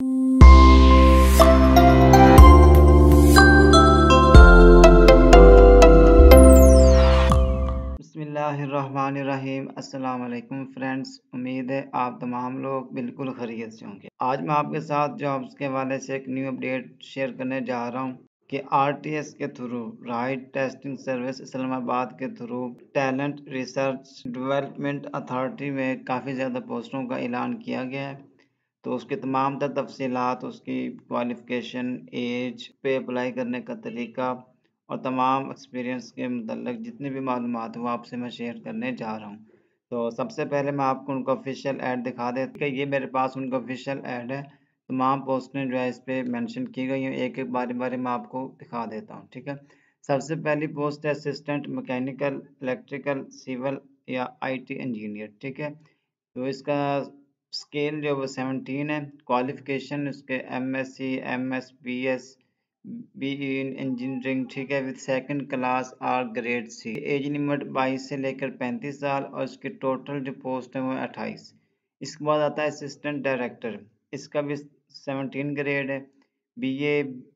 बिस्मिल्लाहिर्रहमानिर्रहीम। अस्सलाम वालेकुम फ्रेंड्स, उम्मीद है आप तमाम लोग बिल्कुल खैरियत से होंगे। आज मैं आपके साथ जॉब्स के हवाले से एक न्यू अपडेट शेयर करने जा रहा हूं कि आरटीएस के through right testing service Islamabad के through talent research development authority में काफ़ी ज़्यादा पोस्टों का ऐलान किया गया है। तो उसकी तमाम तफसीलात, उसकी क्वालिफ़िकेशन, एज पे अप्लाई करने का तरीका और तमाम एक्सपीरियंस के मतलब जितनी भी मालूमात वो आपसे मैं शेयर करने जा रहा हूँ। तो सबसे पहले मैं आपको उनका ऑफिशियल ऐड दिखा देता हूँ। ये मेरे पास उनका ऑफिशियल ऐड है। तमाम पोस्टें जो है इस पर मैंशन की गई हैं। एक एक बारी बारी मैं आपको दिखा देता हूँ, ठीक है। सबसे पहली पोस्ट है असिस्टेंट मैकेनिकल, इलेक्ट्रिकल, सिविल या IT इंजीनियर, ठीक है। तो इसका स्केल जो वो 17 है। क्वालिफिकेशन उसके MSc, MS, BS, BE in engineering, ठीक है, विद सेकंड क्लास और ग्रेड C। एज लिमिट 22 से लेकर 35 साल और इसके टोटल जो पोस्ट है वो 28। इसके बाद आता है असिस्टेंट डायरेक्टर, इसका भी 17 ग्रेड है। BA,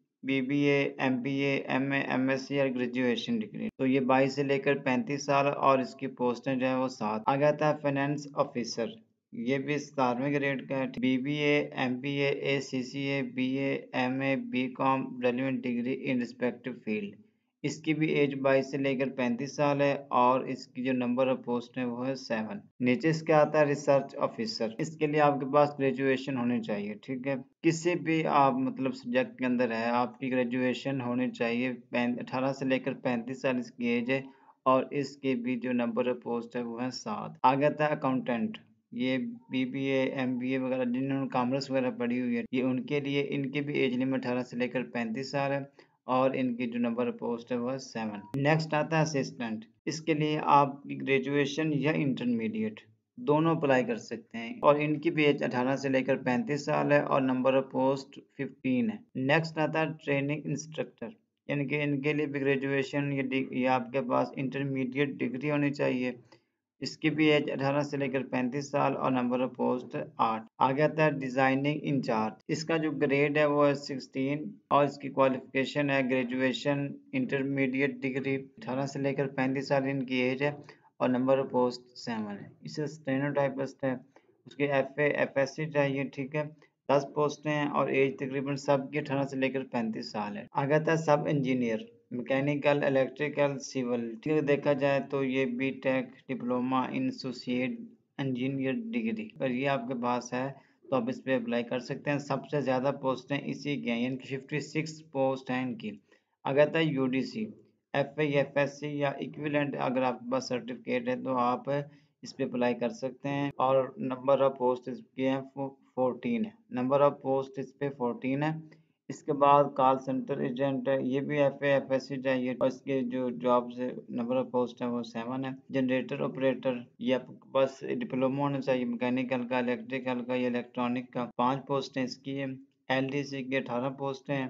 BBA, MBA, MA, MSc और ग्रेजुएशन डिग्री। तो ये 22 से लेकर 35 साल और इसकी पोस्टें जो है वो 7। आ जाता है फाइनेंस ऑफिसर, ये भी 17वें ग्रेड का है। BBA, MBA, ACCA, BA, MA, BCom, relevant degree in respective field. इसकी भी एज 22 से लेकर 35 साल है और इसकी जो नंबर ऑफ पोस्ट है वो है 7। नीचे इसके आता है रिसर्च ऑफिसर, इसके लिए आपके पास ग्रेजुएशन होनी चाहिए, ठीक है। किसी भी आप मतलब सब्जेक्ट के अंदर है, आपकी ग्रेजुएशन होनी चाहिए। 18 से लेकर 35 साल इसकी एज है और इसके भी जो नंबर ऑफ पोस्ट है वो है 7। आगे आता है अकाउंटेंट, ये BBA, MBA वगैरह जिन्होंने कॉमर्स वगैरह पढ़ी हुई है, ये उनके लिए, इनकी भी एज लिमिट 18 से लेकर 35 साल है और इनकी जो नंबर पोस्ट है वह 7। नेक्स्ट आता है असिस्टेंट, इसके लिए आप ग्रेजुएशन या इंटरमीडिएट दोनों अप्लाई कर सकते हैं और इनकी भी एज 18 से लेकर 35 साल है और नंबर ऑफ पोस्ट 15 है। नेक्स्ट आता है ट्रेनिंग इंस्ट्रक्टर, इनके लिए भी ग्रेजुएशन या आपके पास इंटरमीडिएट डिग्री होनी चाहिए। इसकी भी एज 18 से लेकर 35 साल और नंबर ऑफ पोस्ट 8। आगे आता है डिजाइनिंग इंचार्ज, इसका जो ग्रेड है वो है 16 और इसकी क्वालिफिकेशन है ग्रेजुएशन, इंटरमीडिएट डिग्री। 18 से लेकर 35 साल इनकी एज है और नंबर ऑफ पोस्ट 7 है। इसे स्टेनोटाइपिस्ट है, उसके FA FSC चाहिए, ठीक है। 10 पोस्टें हैं और एज तकरीबन सबकी 18 से लेकर 35 साल है। आगे आता है सब इंजीनियर, मैकेनिकल, इलेक्ट्रिकल, सिविल, ठीक है। देखा जाए तो ये BTech, diploma in associate engineer degree अगर ये आपके पास है तो आप इस पर अप्लाई कर सकते हैं। सबसे ज़्यादा पोस्टें इसी की हैं, यानी कि 56 पोस्ट हैं इनकी। अगर था UDC, FA, FSC या इक्विवेलेंट अगर आपके पास सर्टिफिकेट है तो आप इस पर अप्लाई कर सकते हैं और नंबर ऑफ पोस्ट इसके हैं 14 है। नंबर ऑफ पोस्ट इस पर 14 है। इसके बाद कॉल सेंटर एजेंट है, ये भी FA FSC चाहिए और इसके जो जॉब्स नंबर ऑफ पोस्ट है वो 7 है। जनरेटर ऑपरेटर, ये आपके पास डिप्लोमा होना चाहिए मैकेनिकल का, इलेक्ट्रिकल का या इलेक्ट्रॉनिक का। 5 पोस्टें इसकी है। LDC की 18 पोस्टें हैं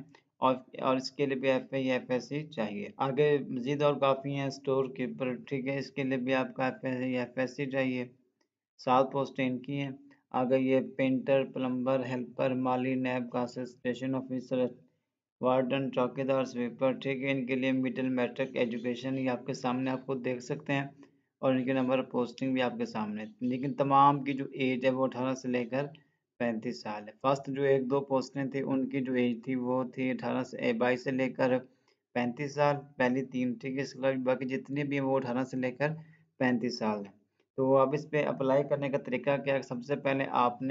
और इसके लिए भी FA या FSC चाहिए। आगे मजीद और काफ़ी हैं। स्टोर कीपर, ठीक है, इसके लिए भी आपका FA या FSC चाहिए। 7 पोस्टें इनकी हैं। आगे ये पेंटर, प्लम्बर, हेल्पर, माली, नैब का स्टेशन ऑफिसर, वार्डन, चौकीदार, स्वीपर, ठीक है। इनके लिए मिडिल मैट्रिक एजुकेशन ये आपके सामने आप खुद देख सकते हैं और इनके नंबर पोस्टिंग भी आपके सामने। लेकिन तमाम की जो एज है वो 18 से लेकर 35 साल है। फर्स्ट जो 1-2 पोस्टें थी उनकी जो एज थी वो थी 22 से लेकर 35 साल, पहली 3, ठीक है। इसके अलावा बाकी जितनी भी हैं वो 18 से लेकर 35 साल है। तो अब इस पे अप्लाई करने का तरीका क्या है? सबसे पहले आपने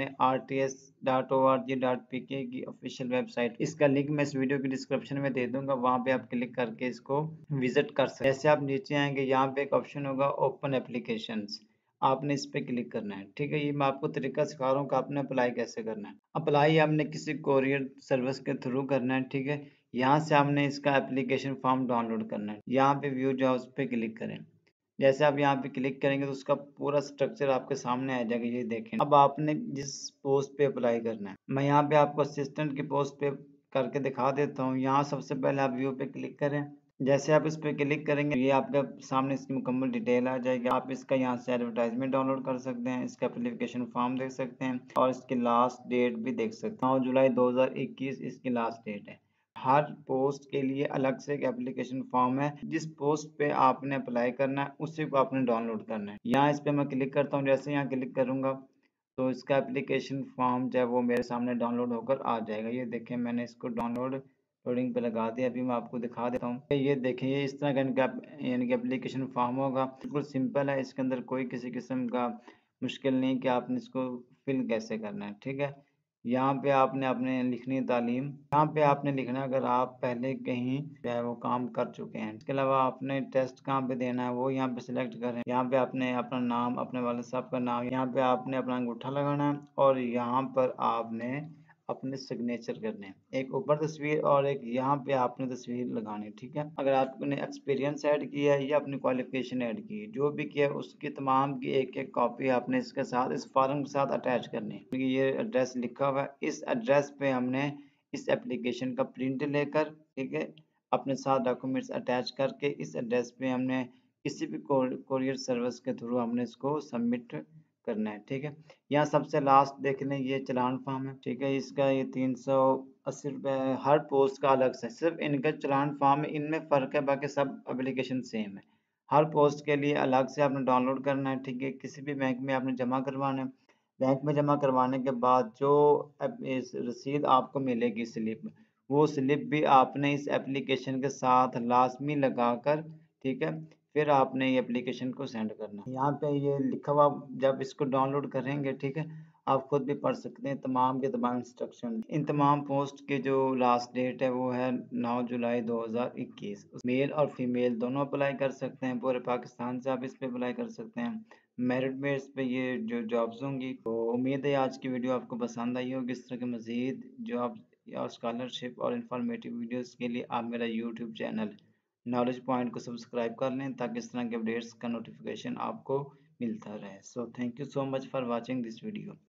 rts.org.pk की ऑफिशियल वेबसाइट, इसका लिंक मैं इस वीडियो की डिस्क्रिप्शन में दे दूंगा, वहां पे आप क्लिक करके इसको विजिट कर सकते हैं। जैसे आप नीचे आएंगे यहाँ पे एक ऑप्शन होगा ओपन एप्लीकेशंस, आपने इस पे क्लिक करना है, ठीक है। ये मैं आपको तरीका सिखा रहा हूँ कि आपने अप्लाई कैसे करना है। अप्लाई आपने किसी कोरियर सर्विस के थ्रू करना है, ठीक है। यहाँ से आपने इसका एप्लीकेशन फॉर्म डाउनलोड करना है। यहाँ पे व्यू जॉब्स पे क्लिक करें। जैसे आप यहाँ पे क्लिक करेंगे तो उसका पूरा स्ट्रक्चर आपके सामने आ जाएगा, ये देखें। अब आपने जिस पोस्ट पे अप्लाई करना है, मैं यहाँ पे आपको असिस्टेंट की पोस्ट पे करके दिखा देता हूँ। यहाँ सबसे पहले आप व्यू पे क्लिक करें। जैसे आप इस पे क्लिक करेंगे ये आपके सामने इसकी मुकम्मल डिटेल आ जाएगी। आप इसका यहाँ से एडवर्टाइजमेंट डाउनलोड कर सकते हैं, इसका एप्लीकेशन फॉर्म देख सकते हैं और इसकी लास्ट डेट भी देख सकते हैं। 9 जुलाई 2021 इसकी लास्ट डेट है। हर पोस्ट के लिए अलग से एक एप्लीकेशन फॉर्म है। जिस पोस्ट पे आपने अप्लाई करना है उसी को आपने डाउनलोड करना है। यहाँ इस पे मैं क्लिक करता हूँ, जैसे यहाँ क्लिक करूंगा तो इसका एप्लीकेशन फॉर्म जो है वो मेरे सामने डाउनलोड होकर आ जाएगा। ये देखें मैंने इसको डाउनलोड लोडिंग पे लगा दिया। अभी मैं आपको दिखा देता हूँ। ये देखें ये इस तरह का इनका यानी कि एप्लीकेशन फॉर्म होगा। बिल्कुल सिंपल है, इसके अंदर कोई किसी किस्म का मुश्किल नहीं कि आपने इसको फिल कैसे करना है। ठीक है, यहाँ पे आपने अपने लिखनी है तालीम, यहाँ पे आपने लिखना है अगर आप पहले कहीं जो है वो काम कर चुके हैं। इसके अलावा आपने टेस्ट कहाँ पे देना है वो यहाँ पे सिलेक्ट करें। यहाँ पे आपने अपना नाम, अपने वाले साहब का नाम, यहाँ पे आपने अपना अंगूठा लगाना है और यहाँ पर आपने अपने सिग्नेचर करने हैं। एक ऊपर तस्वीर और एक यहाँ पे आपने तस्वीर लगानी है। ठीक है, अगर आपने एक्सपीरियंस ऐड किया है या अपनी क्वालिफिकेशन ऐड की है, जो भी किया है उसकी तमाम की एक एक कॉपी आपने इसके साथ इस फॉर्म के साथ अटैच करनी है। क्योंकि ये एड्रेस लिखा हुआ है, इस एड्रेस पे हमने इस एप्लीकेशन का प्रिंट लेकर, ठीक है, अपने साथ डॉक्यूमेंट्स अटैच करके इस एड्रेस पे हमने किसी भी कोरियर सर्विस के थ्रू हमने इसको सबमिट करना है। ठीक है, यहाँ सबसे लास्ट देख लें ये चालान फॉर्म है। ठीक है, इसका ये 380 रुपये हर पोस्ट का अलग से, सिर्फ इनका चालान फॉर्म है, इनमें फ़र्क है, बाकी सब एप्लीकेशन सेम है। हर पोस्ट के लिए अलग से आपने डाउनलोड करना है। ठीक है, किसी भी बैंक में आपने जमा करवाना है। बैंक में जमा करवाने के बाद जो इस रसीद आपको मिलेगी स्लिप, वो स्लिप भी आपने इस एप्लीकेशन के साथ लाजमी लगाकर, ठीक है, फिर आपने ये एप्लीकेशन को सेंड करना है। यहाँ पे ये लिखा हुआ, जब इसको डाउनलोड करेंगे, ठीक है, आप खुद भी पढ़ सकते हैं तमाम के तमाम इंस्ट्रक्शन। इन तमाम पोस्ट की जो लास्ट डेट है वो है 9 जुलाई 2021। मेल और फीमेल दोनों अप्लाई कर सकते हैं, पूरे पाकिस्तान से आप इस पे अप्लाई कर सकते हैं। मेरिट बेस पे ये जो जॉब्स होंगी। तो उम्मीद है आज की वीडियो आपको पसंद आई होगी। इस तरह के मज़ीद जॉब या स्कॉलरशिप और इंफॉर्मेटिव वीडियोस के लिए आप मेरा यूट्यूब चैनल नॉलेज पॉइंट को सब्सक्राइब कर लें ताकि इस तरह के अपडेट्स का नोटिफिकेशन आपको मिलता रहे। So thank you so much for watching this video.